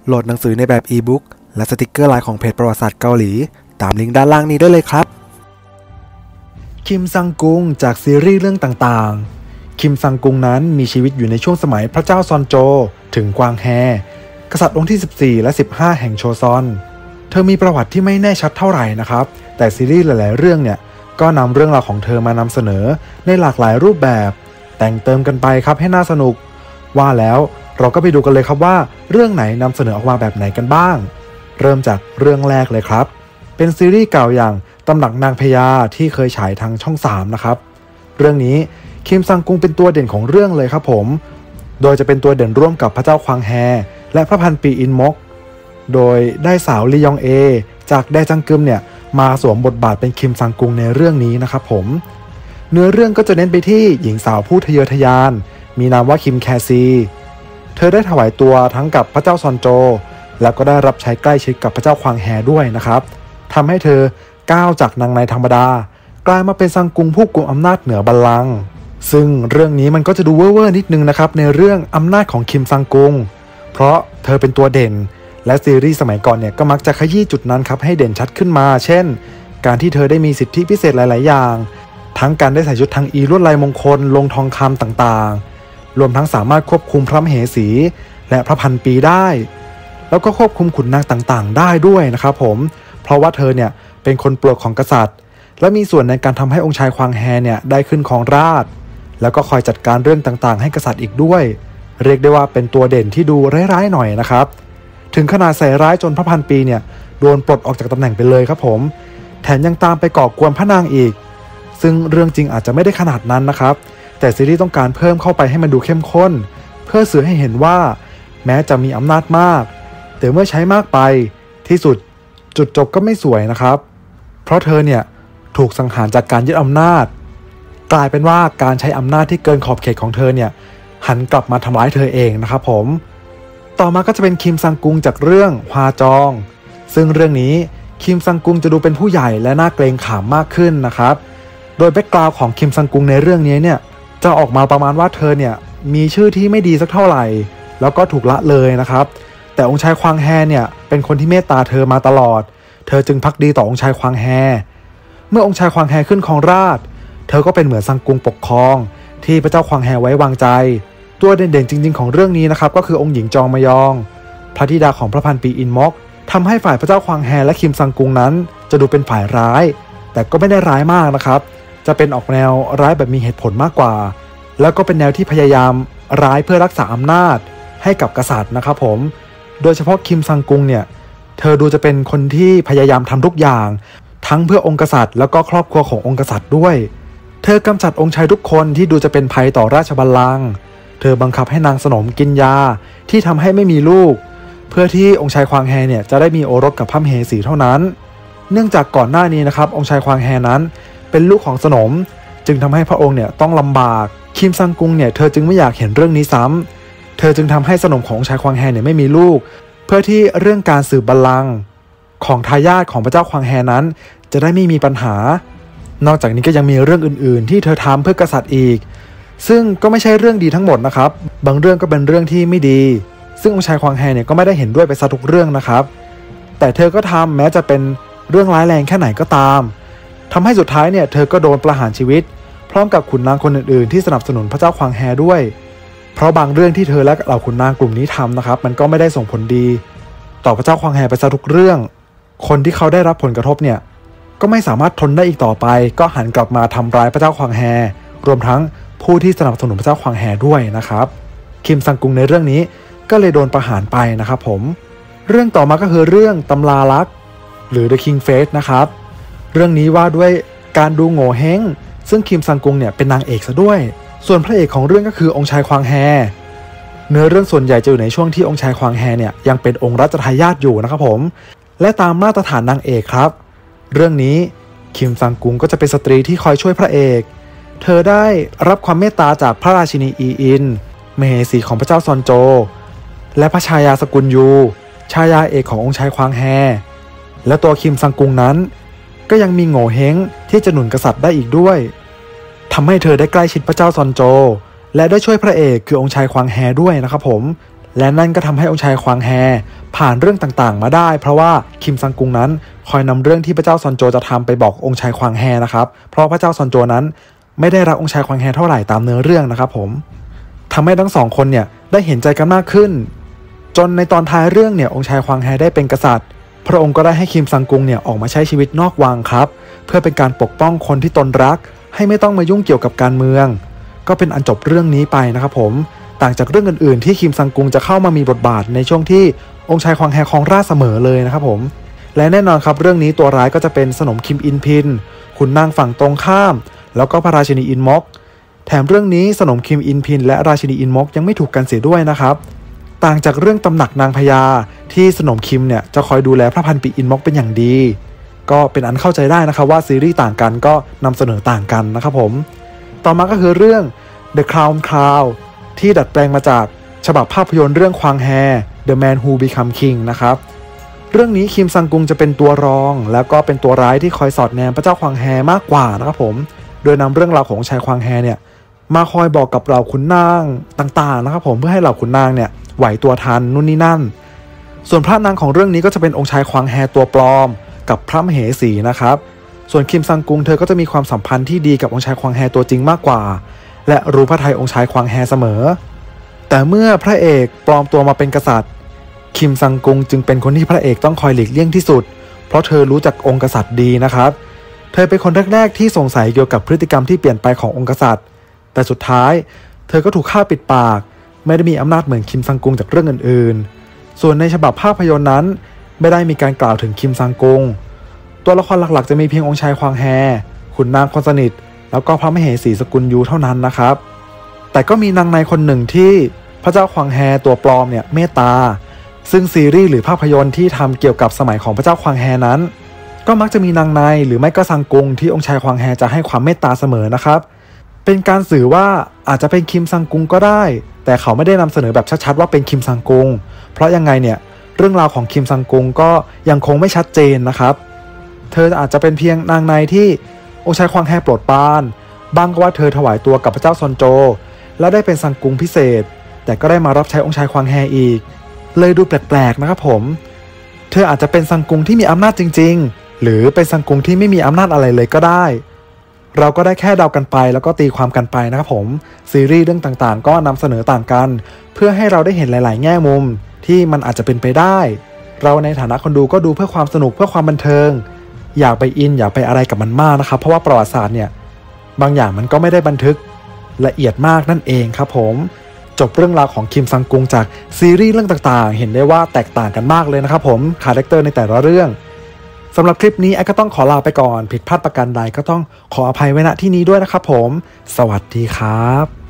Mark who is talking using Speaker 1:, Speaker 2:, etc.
Speaker 1: โหลดหนังสือในแบบอีบุ๊กและสติกเกอร์ลายของเพจประวัติศาสตร์เกาหลีตามลิงก์ด้านล่างนี้ได้เลยครับคิมซังกุงจากซีรีส์เรื่องต่างๆคิมซังกุงนั้นมีชีวิตอยู่ในช่วงสมัยพระเจ้าซอนโจถึงกวางแฮกษัตริย์องค์ที่14และ15แห่งโชซอนเธอมีประวัติที่ไม่แน่ชัดเท่าไหร่นะครับแต่ซีรีส์หลายๆเรื่องเนี่ยก็นำเรื่องราวของเธอมานำเสนอในหลากหลายรูปแบบแต่งเติมกันไปครับให้น่าสนุกว่าแล้วเราก็ไปดูกันเลยครับว่าเรื่องไหนนำเสนอออกมาแบบไหนกันบ้างเริ่มจากเรื่องแรกเลยครับเป็นซีรีส์เก่าอย่างตำหนักนางพญาที่เคยฉายทางช่อง3นะครับเรื่องนี้คิมซังกุงเป็นตัวเด่นของเรื่องเลยครับผมโดยจะเป็นตัวเด่นร่วมกับพระเจ้าควางแฮและพระพันปีอินมกโดยได้สาวลียองเอจากแดจังกึมเนี่ยมาสวมบทบาทเป็นคิมซังกุงในเรื่องนี้นะครับผมเนื้อเรื่องก็จะเน้นไปที่หญิงสาวผู้ทะเยอทะยานมีนามว่าคิมแคซีเธอได้ถวายตัวทั้งกับพระเจ้าซอนโจแล้วก็ได้รับใช้ใกล้ชิดกับพระเจ้าควางแฮด้วยนะครับทำให้เธอก้าวจากนางในธรรมดากลายมาเป็นซังกุงผู้กุมอำนาจเหนือบัลลังก์ซึ่งเรื่องนี้มันก็จะดูเว่อร์นิดนึงนะครับในเรื่องอำนาจของคิมซังกุงเพราะเธอเป็นตัวเด่นและซีรีส์สมัยก่อนเนี่ยก็มักจะขยี้จุดนั้นครับให้เด่นชัดขึ้นมาเช่นการที่เธอได้มีสิทธิพิเศษหลายๆอย่างทั้งการได้ใส่ชุดทางอีลวดลายมงคลลงทองคำต่างๆรวมทั้งสามารถควบคุมพระมเหสีและพระพันปีได้แล้วก็ควบคุมขุนนางต่างๆได้ด้วยนะครับผมเพราะว่าเธอเนี่ยเป็นคนโปรดของกษัตริย์และมีส่วนในการทำให้องค์ชายควางแฮเนี่ยได้ขึ้นครองราชย์แล้วก็คอยจัดการเรื่องต่างๆให้กษัตริย์อีกด้วยเรียกได้ว่าเป็นตัวเด่นที่ดูร้ายๆหน่อยนะครับถึงขนาดใส่ร้ายจนพระพันปีเนี่ยโดนปลดออกจากตำแหน่งไปเลยครับผมแถมยังตามไปก่อกวนพระนางอีกซึ่งเรื่องจริงอาจจะไม่ได้ขนาดนั้นนะครับแต่ซีรีส์ต้องการเพิ่มเข้าไปให้มันดูเข้มข้นเพื่อสื่อให้เห็นว่าแม้จะมีอำนาจมากแต่เมื่อใช้มากไปที่สุดจุดจบก็ไม่สวยนะครับเพราะเธอเนี่ยถูกสังหารจากการยึดอำนาจกลายเป็นว่าการใช้อำนาจที่เกินขอบเขตของเธอเนี่ยหันกลับมาทำร้ายเธอเองนะครับผมต่อมาก็จะเป็นคิมซังกุงจากเรื่องฮวาจองซึ่งเรื่องนี้คิมซังกุงจะดูเป็นผู้ใหญ่และน่าเกรงขามมากขึ้นนะครับโดยแบ็กกราวด์ของคิมซังกุงในเรื่องนี้เนี่ยจะออกมาประมาณว่าเธอเนี่ยมีชื่อที่ไม่ดีสักเท่าไหร่แล้วก็ถูกละเลยนะครับแต่องค์ชายควางแฮเนี่ยเป็นคนที่เมตตาเธอมาตลอดเธอจึงภักดีต่อองค์ชายควางแฮเมื่อองค์ชายควางแฮขึ้นครองราชย์เธอก็เป็นเหมือนซังกุงปกครองที่พระเจ้าควางแฮไว้วางใจตัวเด่นๆจริงๆของเรื่องนี้นะครับก็คือองค์หญิงจองมยองพระธิดาของพระพันปีอินมกทำให้ฝ่ายพระเจ้าควางแฮและคิมซังกุงนั้นจะดูเป็นฝ่ายร้ายแต่ก็ไม่ได้ร้ายมากนะครับจะเป็นออกแนวร้ายแบบมีเหตุผลมากกว่าแล้วก็เป็นแนวที่พยายามร้ายเพื่อรักษาอำนาจให้กับกษัตริย์นะครับผมโดยเฉพาะคิมซังกุงเนี่ยเธอดูจะเป็นคนที่พยายามทำทุกอย่างทั้งเพื่อองค์กษัตริย์แล้วก็ครอบครัวขององค์กษัตริย์ด้วยเธอกำจัดองค์ชายทุกคนที่ดูจะเป็นภัยต่อราชบัลลังก์เธอบังคับให้นางสนมกินยาที่ทำให้ไม่มีลูกเพื่อที่องค์ชายควางแฮเนี่ยจะได้มีโอรสกับพระมเหสีเท่านั้นเนื่องจากก่อนหน้านี้นะครับองค์ชายควางแฮนั้นเป็นลูกของสนมจึงทำให้พระองค์เนี่ยต้องลำบากคิมซังกุงเนี่ยเธอจึงไม่อยากเห็นเรื่องนี้ซ้ำเธอจึงทำให้สนมขององค์ชายควางแฮเนี่ยไม่มีลูกเพื่อที่เรื่องการสืบบัลลังก์ของทายาทของพระเจ้าควางแฮนั้นจะได้ไม่มีปัญหานอกจากนี้ก็ยังมีเรื่องอื่นๆที่เธอทำเพื่อกษัตริย์อีกซึ่งก็ไม่ใช่เรื่องดีทั้งหมดนะครับบางเรื่องก็เป็นเรื่องที่ไม่ดีซึ่งองค์ชายควางแฮเนี่ยก็ไม่ได้เห็นด้วยไปซะทุกเรื่องนะครับแต่เธอก็ทำแม้จะเป็นเรื่องร้ายแรงแค่ไหนก็ตามทำให้สุดท้ายเนี่ยเธอก็โดนประหารชีวิตพร้อมกับขุนนางคนอื่นๆที่สนับสนุนพระเจ้าควางแฮด้วยเพราะบางเรื่องที่เธอและเหล่าขุนนางกลุ่มนี้ทำนะครับมันก็ไม่ได้ส่งผลดีต่อพระเจ้าควางแฮไปซะทุกเรื่องคนที่เขาได้รับผลกระทบเนี่ยก็ไม่สามารถทนได้อีกต่อไปก็หันกลับมาทำร้ายพระเจ้าควางแฮรวมทั้งผู้ที่สนับสนุนพระเจ้าควางแฮด้วยนะครับคิมซังกุงในเรื่องนี้ก็เลยโดนประหารไปนะครับผมเรื่องต่อมาก็คือเรื่องตำราลักหรือ The King Face นะครับเรื่องนี้ว่าด้วยการดูโง่เฮงซึ่งคิมซังกุงเนี่ยเป็นนางเอกซะด้วยส่วนพระเอกของเรื่องก็คือองค์ชายควางแฮเนื้อเรื่องส่วนใหญ่จะอยู่ในช่วงที่องค์ชายควางแฮเนี่ยยังเป็นองค์รัชทายาทอยู่นะครับผมและตามมาตรฐานนางเอกครับเรื่องนี้คิมซังกุงก็จะเป็นสตรีที่คอยช่วยพระเอกเธอได้รับความเมตตาจากพระราชินีอีอินมเหสีของพระเจ้าซอนโจและพระชายาสกุลยูชายาเอกขององค์ชายควางแฮและตัวคิมซังกุงนั้นก็ยังมีโง่เฮงที่จะหนุนกษัตริย์ได้อีกด้วยทำให้เธอได้ใกล้ชิดพระเจ้าซอนโจและได้ช่วยพระเอกคือองค์ชายควางแฮด้วยนะครับผมและนั่นก็ทำให้องค์ชายควางแฮผ่านเรื่องต่างๆมาได้เพราะว่าคิมซังกุงนั้นคอยนำเรื่องที่พระเจ้าซอนโจจะทำไปบอกองค์ชายควางแฮนะครับเพราะพระเจ้าซอนโจนั้นไม่ได้รักองค์ชายควางแฮเท่าไหร่ตามเนื้อเรื่องนะครับผมทำให้ทั้งสองคนเนี่ยได้เห็นใจกันมากขึ้นจนในตอนท้ายเรื่องเนี่ยองค์ชายควางแฮได้เป็นกษัตริย์พระองค์ก็ได้ให้คิมซังกุงเนี่ยออกมาใช้ชีวิตนอกวังครับเพื่อเป็นการปกป้องคนที่ตนรักให้ไม่ต้องมายุ่งเกี่ยวกับการเมืองก็เป็นอันจบเรื่องนี้ไปนะครับผมต่างจากเรื่องอื่นๆที่คิมซังกุงจะเข้ามามีบทบาทในช่วงที่องค์ชายควางแฮครองราชย์เสมอเลยนะครับผมและแน่นอนครับเรื่องนี้ตัวร้ายก็จะเป็นสนมคิมอินพินขุนนางฝั่งตรงข้ามแล้วก็พระราชินีอินมอกแถมเรื่องนี้สนมคิมอินพินและราชินีอินมอกยังไม่ถูกกันเสียด้วยนะครับต่างจากเรื่องตำหนักนางพญาที่สนมคิมเนี่ยจะคอยดูแลพระพันปีอินมอกเป็นอย่างดีก็เป็นอันเข้าใจได้นะครับว่าซีรีส์ต่างกันก็นำเสนอต่างกันนะครับผมต่อมาก็คือเรื่อง The Crown Crown ที่ดัดแปลงมาจากฉบับภาพยนตร์เรื่องควางแฮ The Man Who Become King นะครับเรื่องนี้คิมซังกุงจะเป็นตัวรองแล้วก็เป็นตัวร้ายที่คอยสอดแนมพระเจ้าควางแฮมากกว่านะครับผมโดยนำเรื่องราวของชายควางแฮเนี่ยมาคอยบอกกับเหล่าขุนนางต่างๆนะครับผมเพื่อให้เหล่าขุนนางเนี่ยไหวตัวทันนู่นนี่นั่นส่วนพระนางของเรื่องนี้ก็จะเป็นองค์ชายควางแฮตัวปลอมกับพระมเหสีนะครับส่วนคิมซังกุงเธอก็จะมีความสัมพันธ์ที่ดีกับองค์ชายควางแฮตัวจริงมากกว่าและรู้พระทัยองค์ชายควางแฮเสมอแต่เมื่อพระเอกปลอมตัวมาเป็นกษัตริย์คิมซังกุงจึงเป็นคนที่พระเอกต้องคอยหลีกเลี่ยงที่สุดเพราะเธอรู้จักองค์กษัตริย์ดีนะครับเธอเป็นคนแรกๆที่สงสัยเกี่ยวกับพฤติกรรมที่เปลี่ยนไปขององค์กษัตริย์แต่สุดท้ายเธอก็ถูกฆ่าปิดปากไม่ได้มีอำนาจเหมือนคิมซังกุงจากเรื่องอื่นๆส่วนในฉบับภาพยนตร์นั้นไม่ได้มีการกล่าวถึงคิมซังกุงตัวละครหลักๆจะมีเพียงองค์ชายควางแฮขุนนางคนสนิทแล้วก็พระมเหสีสกุลยูเท่านั้นนะครับแต่ก็มีนางในคนหนึ่งที่พระเจ้าควางแฮตัวปลอมเนี่ยเมตตาซึ่งซีรีส์หรือภาพยนตร์ที่ทำเกี่ยวกับสมัยของพระเจ้าควางแฮนั้นก็มักจะมีนางในหรือไม่ก็ซังกุงที่องค์ชายควางแฮจะให้ความเมตตาเสมอนะครับเป็นการสื่อว่าอาจจะเป็นคิมซังกุงก็ได้แต่เขาไม่ได้นำเสนอแบบชัดๆว่าเป็นคิมซังกุงเพราะยังไงเนี่ยเรื่องราวของคิมซังกุงก็ยังคงไม่ชัดเจนนะครับเธออาจจะเป็นเพียงนางในที่องค์ชายควางแฮโปรดปรานบางก็ว่าเธอถวายตัวกับพระเจ้าซอนโจและได้เป็นซังกุงพิเศษแต่ก็ได้มารับใช้องค์ชายควางแฮอีกเลยดูแปลกๆนะครับผมเธออาจจะเป็นซังกุงที่มีอำนาจจริงๆหรือเป็นซังกุงที่ไม่มีอำนาจอะไรเลยก็ได้เราก็ได้แค่เดากันไปแล้วก็ตีความกันไปนะครับผมซีรีส์เรื่องต่างๆก็นำเสนอต่างกันเพื่อให้เราได้เห็นหลายๆแง่มุมที่มันอาจจะเป็นไปได้เราในฐานะคนดูก็ดูเพื่อความสนุกเพื่อความบันเทิงอยากไปอินอยากไปอะไรกับมันมากนะครับเพราะว่าประวัติศาสตร์เนี่ยบางอย่างมันก็ไม่ได้บันทึกละเอียดมากนั่นเองครับผมจบเรื่องราวของคิมซังกุงจากซีรีส์เรื่องต่างๆเห็นได้ว่าแตกต่างกันมากเลยนะครับผมคาแรคเตอร์ในแต่ละเรื่องสำหรับคลิปนี้ไอ้ก็ต้องขอลาไปก่อนผิดพลาดประการใดก็ต้องขออภัยไว้ณที่นี้ด้วยนะครับผมสวัสดีครับ